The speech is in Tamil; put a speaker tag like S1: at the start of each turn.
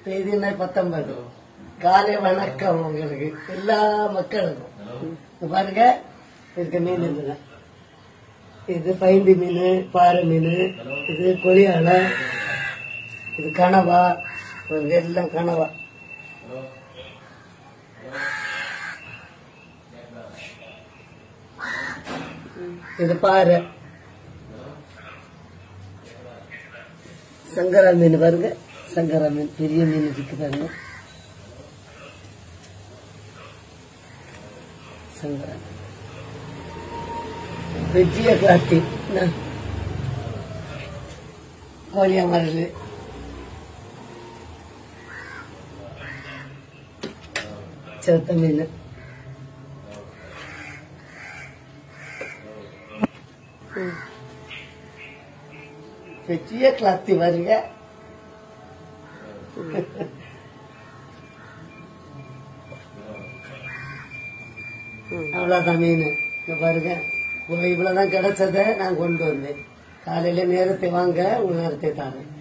S1: தேதி 19. காலை வணக்கம் உங்களுக்கு எல்லா மக்களுக்கும். பாருங்க இருக்க மீன் இதுல இது பைந்தி மீன், பாறை மீன், இது கொலியால, இது கனவா, எல்லாம் கனவா. இது பாறை, சங்கரா மீன் பாருங்க, சங்கரா மீன் பெரிய மீன் இருக்கு பாருங்க, சங்கரா. வெற்றிய காத்தி கோழியா மரல், சிவத்த மீன், வெற்றிய கிளாத்தி வருங்க. அவ்வளவுதான் மீன் பாருங்க. இவ்வளவுதான் கிடைச்சத நான் கொண்டு வந்தேன். காலையில நேரத்தை வாங்க, நேரத்தை தாங்க.